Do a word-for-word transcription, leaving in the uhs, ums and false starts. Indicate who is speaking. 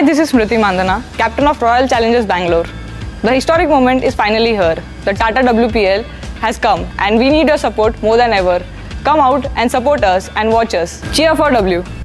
Speaker 1: this is Smriti Mandana, captain of Royal Challengers Bangalore. The historic moment is finally here. The Tata W P L has come and we need your support more than ever. Come out and support us and watch us. Cheer for W.